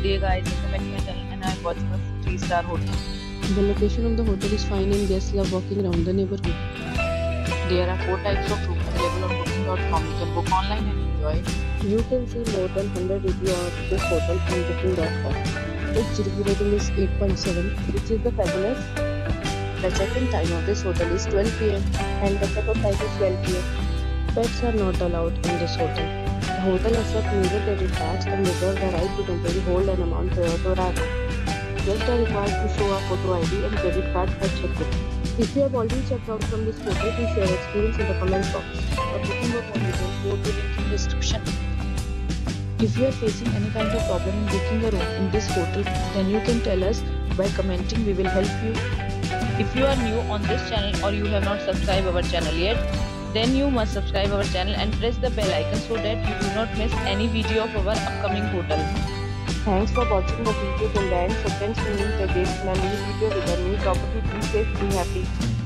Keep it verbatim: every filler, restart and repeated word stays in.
day guys, welcome back to my channel and I'm watching a three star hotel. The location of the hotel is fine and guests love walking around the neighborhood. There are four types of rooms available on booking dot com. You can book online and enjoy. You can see more than one hundred reviews of this hotel on booking dot com. Its review rating is eight point seven, which is the fabulous. The check-in time of this hotel is twelve p m and the check-out time is twelve p m Pets are not allowed in this hotel. The hotel accepts major credit cards and reserves the right to temporarily hold an amount prior to arrival. Guests are required to show a photo I D and credit card at check-in. If you have already checked out from this hotel, please share your experience in the comment box. For booking or more details, go to the link in the description. If you are facing any kind of problem in booking a room in this hotel, then you can tell us by commenting. We will help you. If you are new on this channel or you have not subscribed our channel yet, then you must subscribe our channel and press the bell icon so that you do not miss any video of our upcoming hotel. Thanks for watching the video till the end. So friends, we meet again in a new video with a new property. Be safe, be happy.